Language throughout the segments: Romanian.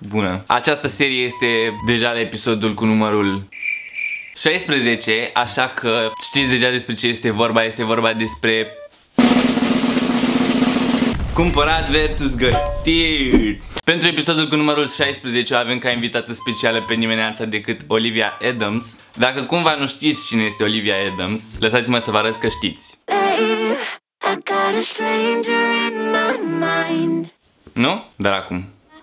bună. Această serie este deja la episodul cu numărul 16, așa că știți deja despre ce este vorba. Este vorba despre cumpărat versus gătit. Pentru episodul cu numărul 16 avem ca invitată specială pe nimeni alta decât Olivia Adams. Dacă cumva nu știți cine este Olivia Adams, lăsați-mă să vă arăt că știți. Nu? Dar acum.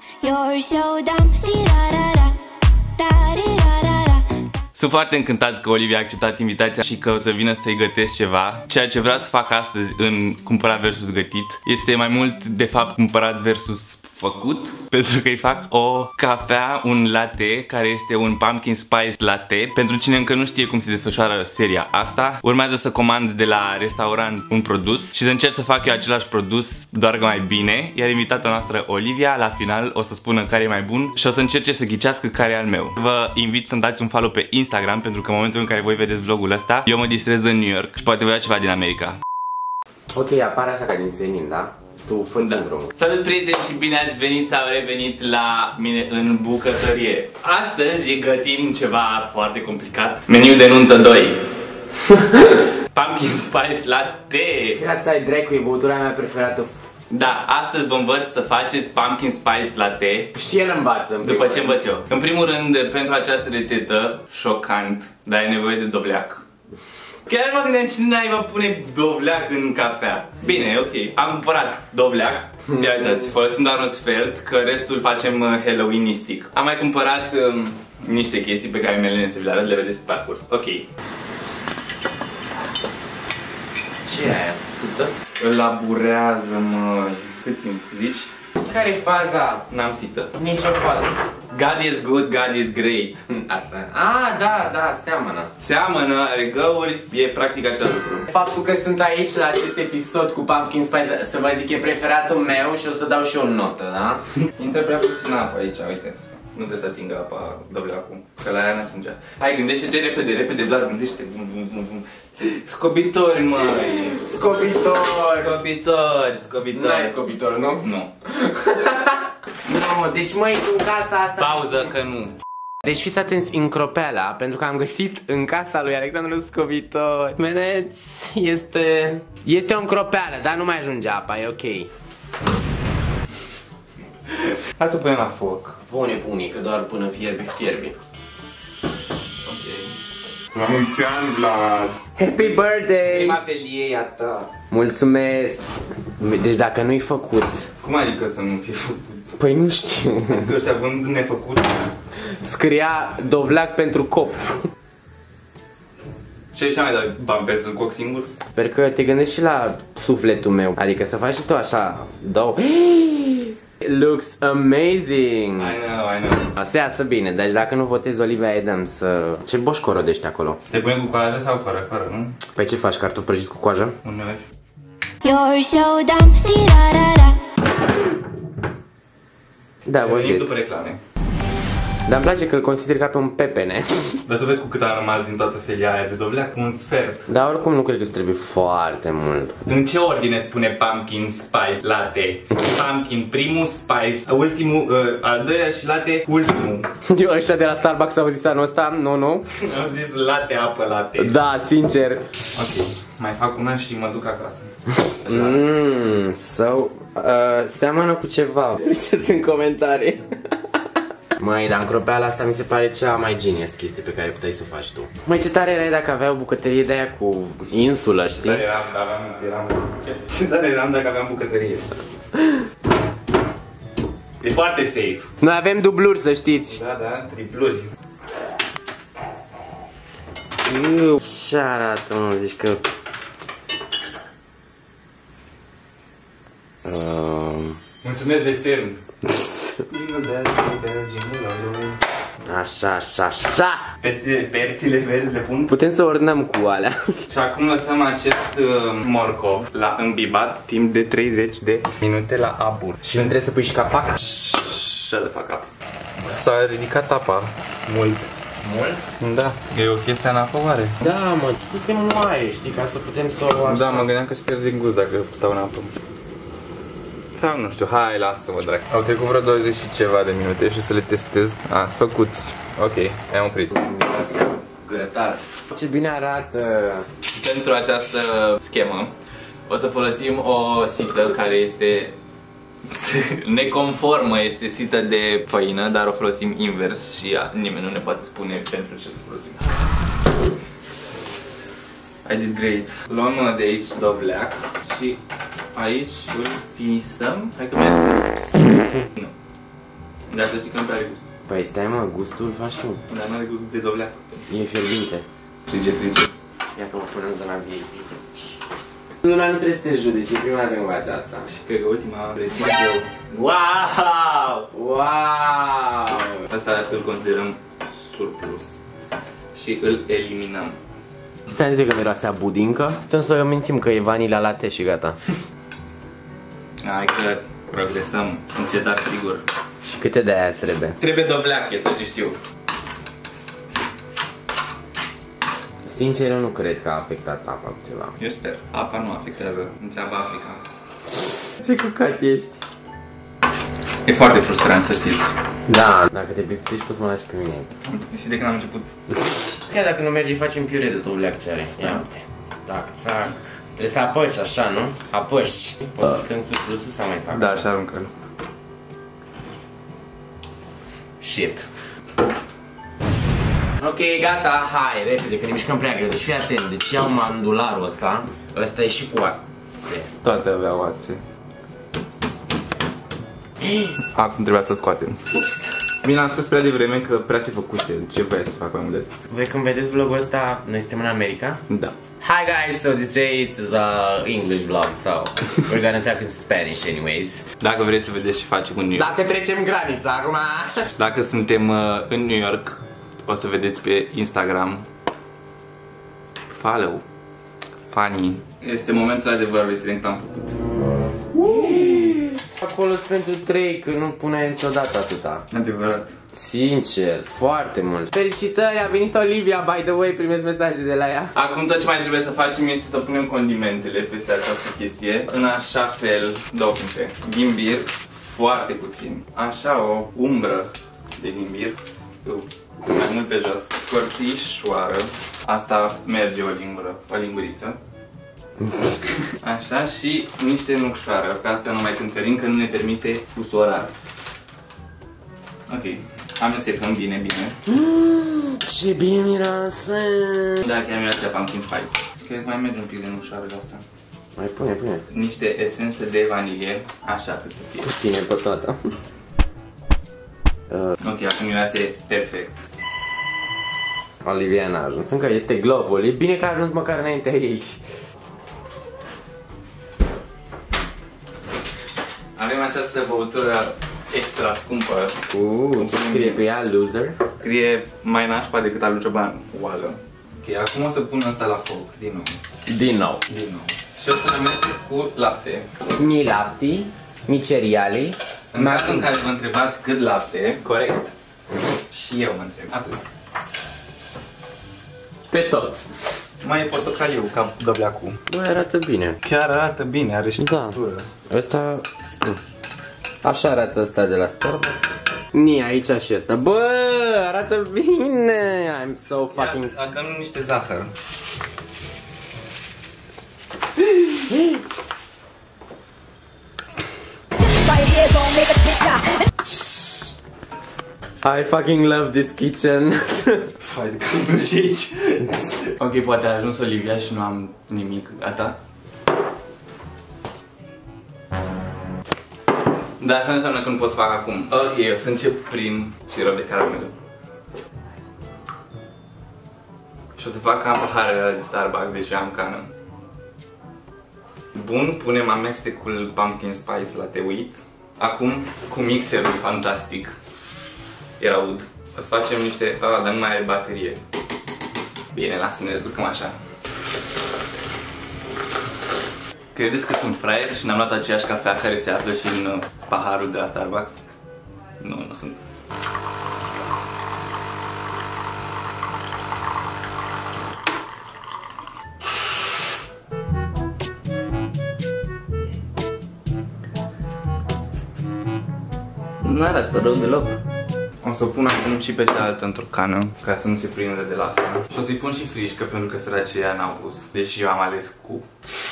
Sunt foarte încântat că Olivia a acceptat invitația și că o să vină să-i gătesc ceva. Ceea ce vreau să fac astăzi în cumpărat versus gătit este mai mult de fapt cumpărat versus făcut, pentru că îi fac o cafea, un latte, care este un pumpkin spice latte. Pentru cine încă nu știe cum se desfășoară seria asta, urmează să comand de la restaurant un produs și să încerc să fac eu același produs, doar că mai bine. Iar invitata noastră Olivia la final o să spună care e mai bun și o să încerce să ghicească care e al meu. Vă invit să-mi dați un follow pe Instagram, pentru că în momentul în care voi vedeți vlogul ăsta, eu mă distrez în New York și poate voi ia ceva din America. Ok, apare așa ca din senin, da? Tu fă-ți drumul. Salut prieteni și bine ați venit sau revenit la mine în bucătărie. Astăzi gătim ceva foarte complicat. Meniu de nuntă 2. Pumpkin spice latte. Grație ai dracu, e băutura mea preferată. Da, astăzi vă învăț să faceți pumpkin spice latte. Și el învață. După ce învăț eu. În primul rând, pentru această rețetă, șocant, dar ai nevoie de dovleac. Chiar mă gândeam cine naiba pune dovleac în cafea. Bine, ok. Am cumpărat dovleac. Ia uitați, folosim doar un sfert, că restul facem Halloweenistic. Am mai cumpărat niște chestii pe care mi-le să vi le arăt, le vedeți pe parcurs. Ok. Ce e aia? Sută? Îl laburează, măi. Cât timp zici? Care e faza? N-am sită. Nicio fază. God is good, God is great. Asta. Ah, da, seamănă. Seamănă, are găuri, e practic același lucru. Faptul că sunt aici la acest episod cu pumpkin spice, să vă zic, e preferatul meu și o să dau și eu o notă, da? Intră prea puțin apă aici, uite. Nu trebuie să atingă apa acum, că la aia n-atingea. Hai, gândește-te repede, Vlad, gândește. Scobitori, măi. Scobitori. N-ai scobitor, nu? Nu. Nu, deci măi, în casa asta... Pauză că nu. Deci fiți atenți în Cropela, pentru că am găsit în casa lui Alexandru scobitor. Vedeți, este o încropeală, dar nu mai ajunge apa, e ok. Hai să punem la foc. Pune, că doar până fierbe. Ok. La mulți ani, Vlad! Happy birthday! Prima felie a ta. Mulțumesc! Deci dacă nu-i făcut... Cum adică să nu fie făcut? Păi nu știu. Că ăștia vând nefăcut. Scria dovleac pentru copt. Și aici mai dai bani pe să-l coc singur? Sper că te gândești și la sufletul meu. Adică să faci și tu așa două. Looks amazing! I know. O să iasă bine, deci dacă nu votezi Olivia Adams, ce boșcorodești acolo? Se pune cu coajă sau fără, nu? Păi ce faci, cartofi prăjiți cu coajă? Uneori. Da, vă zic. După reclame. Dar îmi place că îl consider ca pe un pepene. Dar tu vezi cu cât a rămas din toată felia aia de dovleac? Un sfert. Dar oricum nu cred că îți trebuie foarte mult. În ce ordine spune pumpkin spice latte? Pumpkin primul, spice ultimul, al doilea și latte ultimul. Eu ăștia de la Starbucks au zis anul ăsta? Nu. Am zis latte, apă, latte. Da, sincer. Ok, mai fac una și mă duc acasă. Seamănă cu ceva. Ziceți în comentarii. Măi, dar încropeala asta mi se pare cea mai genius chestie pe care puteai să o faci tu. Măi, ce tare erai dacă aveai o bucătărie de aia cu insulă, știi? Ce tare eram dacă aveam bucătărie. E foarte safe. Noi avem dubluri, să știți. Da, tripluri. Ce arată, mă, zici că... Mulțumesc de semn. Așa. Perțile verzi le pun. Putem să ordonăm cu alea. Și acum lăsăm acest morcov la îmbibat timp de 30 de minute la abur. Și nu trebuie să pui și capac? Shut the fuck up. S-a ridicat apa mult. Mult? Da, e o chestie în apă oare? Da, mă, să se moaie, știi, ca să putem să o așa. Da, mă gândeam că își pierde din gust dacă stau în apă. sau nu știu, hai, lasă-mă, drag. Au trecut vreo 20 și ceva de minute și să le testez. A, sunt făcuți. Ok, am oprit. Grătar. Ce bine arată. Pentru această schemă o să folosim o sită care este neconformă, este sită de făină, dar o folosim invers și nimeni nu ne poate spune pentru ce să folosim. I did great. Luăm de aici dovleac și aici îl finisăm. Hai că merge. Nu. Dar să știi că nu are gust. Păi stai mă, gustul faci tu. Dar nu are gust de dovleac. E fierbinte. Frige. Ia că mă pun în zona VIP. Lumea nu trebuie să te judeci, e prima dată când faci asta. Și cred că ultima reținut eu. Wow! Wow! Asta îl considerăm surplus. Și îl eliminăm. Ți-am zis că miroase a budincă? Atunci să mințim că e vanila latte și gata. Hai că progresăm încet, dar sigur. Și câte de aia trebuie? Trebuie dovleac, e tot ce știu. Sincer, eu nu cred că a afectat apa cu ceva. Eu sper. Apa nu afectează. Întreabă Africa. Ce căcat ești? E foarte frustrant, să știți. Da, dacă te plictisești poți să mă lași pe mine. Am plictisit de când am început. Chiar dacă nu merge, facem piure de dovleac ce are. Ia uite. Tac, tac. Trebuie să apăși așa, nu? Apăși. Poți să strâng surplusul sau mai fac? Da, așa aruncă-l. Shit. Ok, gata, hai, repede, că ne mișcăm prea greu. Deci fii atent, deci iau mandularul ăsta. Ăsta e și cu ațe. Toate aveau ațe. Acum trebuia să-l scoatem. Bine, am spus prea devreme că prea se făcuse. Ce vrei să fac mai mult de atât? Voi când vedeți vlogul ăsta, noi suntem în America? Da. Hi guys, so today is a English vlog, so we're gonna talk in Spanish anyways. Dacă vrei să vedeți ce facem în New York. Dacă trecem granița acum. Dacă suntem în New York, o să vedeți pe Instagram. Follow. Funny. Este momentul adevărului, să vedem cât am făcut. Acolo pentru 3, că nu puneai niciodată atâta. Adevărat. Sincer, foarte mult. Felicitări, a venit Olivia, by the way, primesc mesaje de la ea. Acum tot ce mai trebuie să facem este să punem condimentele peste această chestie. În așa fel, două puncte. Ghimbir, foarte puțin. Așa o umbră de ghimbir. Mai mult pe jos. Scorțișoară. Asta merge o linguriță. Așa, și niște nucșoară. Că asta nu mai cântărim, că nu ne permite fusorar. Ok. Amestecăm bine, bine. Ce bine miroase! Da, chiar miroase pumpkin spice. Cred că mai merge un pic de nucșoară la asta. Mai pune. Niște esențe de vanilie. Așa, cât să fie. Puține pe toată. Ok, acum miroase perfect. Olivia n-a ajuns, încă este globul. E bine că a ajuns măcar înaintea ei. Avem această băutură extra scumpă. Ce scrie pe ea? Loser? Scrie mai nașpa decât alu cioban. Oală. Ok, acum o să pun asta la foc, din nou. Din nou. Și o să le amestec cu lapte. Mi lapti, mi cereali. În cazul în care vă întrebați cât lapte, corect. Și eu mă întreb. Atât. Pe tot. Mai e portocaliu ca dovleacul. Bă, arată bine. Chiar arată bine, are și textură. Ăsta... Așa arată ăsta de la Starbucks. Aici și ăsta. Bă, arată bine. I'm so fucking... Ia, dăm niște zahăr. I fucking love this kitchen. Fai de capul și aici. Ok, poate a ajuns Olivia și nu am nimic. Gata? Dar asta înseamnă că nu pot să fac acum. Ok, eu să încep prin sirop de caramel. Și o să fac cam paharele de Starbucks, deci eu am cană. Bun, punem amestecul pumpkin spice la teuit. Acum, cu mixerul fantastic. E aud. O să facem niște... dar nu mai are baterie. Bine, lasă, ne descurcăm așa. Credeți că sunt fraier și n-am luat aceeași cafea care se află și în paharul de la Starbucks? Nu, nu sunt. Nu arată rău deloc. O să o pun acum și pe cealaltă într-o cană, ca să nu se prindă de la asta. Și o să-i pun și frișcă, pentru că săracii ea n-au pus. Deși eu am ales cu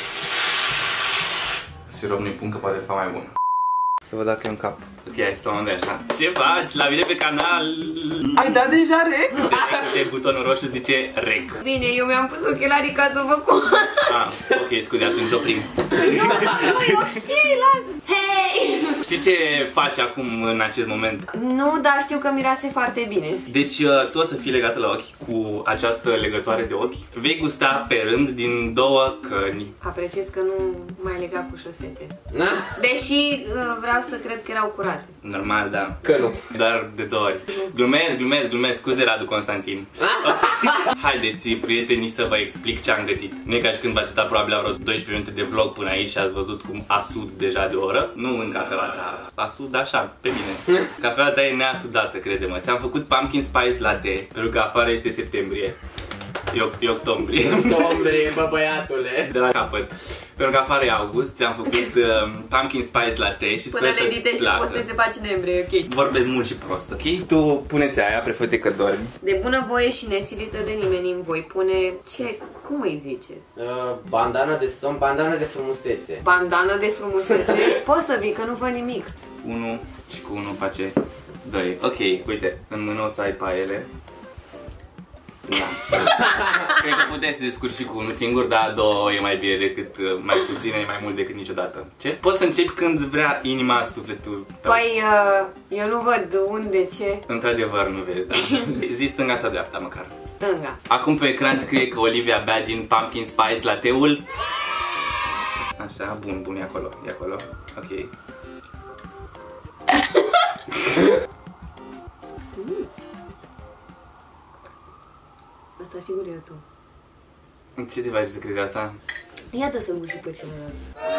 sirop, nu-i pun că poate fa mai bun. Să văd dacă e în cap. Ok, hai să stau unde așa. Ce faci? La mine pe canal! Ai dat deja rec? De butonul roșu zice rec. Bine, eu mi-am pus ochelarii ca să vă cum. Ah, ok, scuze, atunci oprim. Nu, e ok, lasă. Hei! Știi ce faci acum în acest moment? Nu, dar știu că miroase foarte bine. Deci tu o să fii legată la ochi cu această legătoare de ochi. Vei gusta pe rând din 2 căni. Apreciez că nu mai legat cu șosete. Deși vreau să cred că erau curate. Normal, da. Că nu. Dar de 2 ori. Glumesc, scuze Radu Constantin. Haideți, prietenii, să vă explic ce am gătit. Nu e ca și când v-ați uitat probabil la vreo 12 minute de vlog până aici și ați văzut cum a sud deja de o oră. Nu în cafeaua ta, a sud așa, pe bine. Cafeaua ta e neasudată, crede-mă. Ți-am făcut pumpkin spice latte, pentru că afară este septembrie. E octombrie. Octombrie, bă, băiatule. De la capăt. Pentru că afară e august, ți-am făcut pumpkin spice latte și până sper le editezi și postezi pe pagina noiembrie, ok? Vorbesc mult și prost, ok? Tu puneți aia, prefete că dormi. De bună voie și nesilită de nimeni îmi voi pune... Ce? Cum îi zice? Bandana de somn, bandana de frumusețe. Bandana de frumusețe? Poți să vii, că nu văd nimic. 1 și cu 1 face 2. Ok, uite, în mână o să ai paiele. Da. Cred că puteți să descurci și cu unul singur, dar 2 e mai bine decât mai puțin, e mai mult decât niciodată. Ce? Poți să începi când vrea inima, sufletul tău. Păi, eu nu văd unde, ce. Într-adevăr nu vezi, da? Zi stânga sau dreapta măcar. Stânga. Acum pe ecran scrie că Olivia bea din pumpkin spice latte-ul. Așa, bun, e acolo, ok. Asta sigur e tu. Ce te faci să crezi asta? Iată să-l și pe celălalt.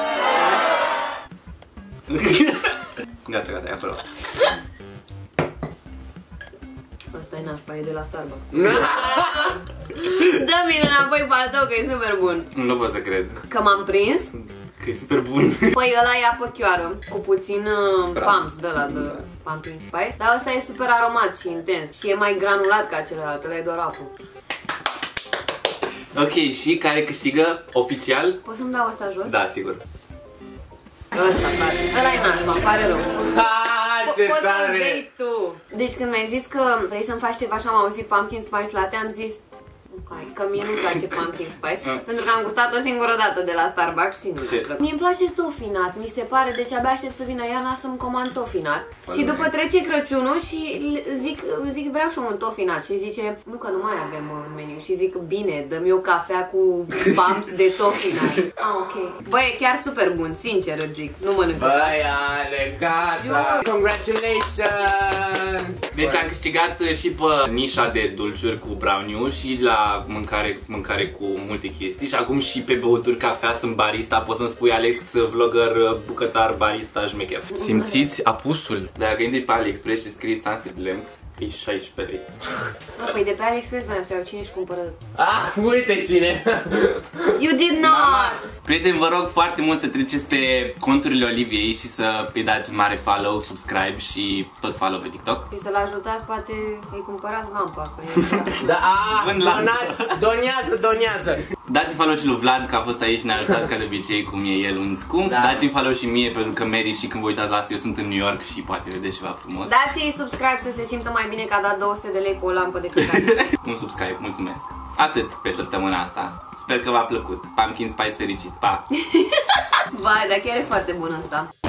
Gata, e acolo. Asta e nașpa, e de la Starbucks. Dă-mi înapoi pe al tău, că e super bun. Nu pot să cred. Că m-am prins? Că e super bun. Păi ăla e apă chioară, cu puțin pumps de la de pumpkin spice. Dar ăsta e super aromat și intens. Și e mai granulat ca celălalt, ăla e doar apă. Ok, și care câștigă oficial? Poți să-mi dau asta jos? Da, sigur. Ăsta, frate. Ăla e nașpa, îmi pare rău. Ce Poți să-l tare! bei tu. Deci când mi-ai zis că vrei să-mi faci ceva și am auzit pumpkin spice latte, am zis că mie nu-mi place pumpkin spice, pentru că am gustat o singură dată de la Starbucks și nu mi-a plăcut. Mie îmi place tofinat, mi se pare, deci abia aștept să vină iarna să-mi comand tofinat. Și după trece Crăciunul și zic vreau și un tofinat și zice nu că nu mai avem în meniu și zic bine, dă-mi o cafea cu bumps de tofinat. Ah, ok. Băi, e chiar super bun, sincer îți zic, nu mănânc. Băi, ale, gata! Congratulations! Deci am câștigat și pe nișa de dulciuri cu brownie și la mâncare cu multe chestii și acum și pe băuturi, cafea, sunt barista, poți să-mi spui Alex, vlogger, bucătar, barista, șmecher. Simțiți apusul? Dacă intri pe AliExpress și scrii Sunset Lamp, e 16 lei. Păi de pe AliExpress mai să iau, cine își cumpără? Ah, uite cine! You did not! Prieteni, vă rog foarte mult să treceți pe conturile Oliviei și să îi dați un mare follow, subscribe și tot follow pe TikTok. Și să-l ajutați, poate îi cumpărați lampa, că e Da, Vând lampa. donează! Dați-mi follow și lui Vlad, că a fost aici, ne-a ajutat ca de obicei, cum e el un scump. Da. Dați-mi follow și mie, pentru că merit și când vă uitați la asta, eu sunt în New York și poate vedeți ceva frumos. Dați-i subscribe să se simtă mai bine că a dat 200 de lei pe o lampă de căcat. Un subscribe, mulțumesc. Atât pe săptămâna asta. Sper că v-a plăcut. Pumpkin Spice fericit. Pa! Vai, dar chiar e foarte bun ăsta.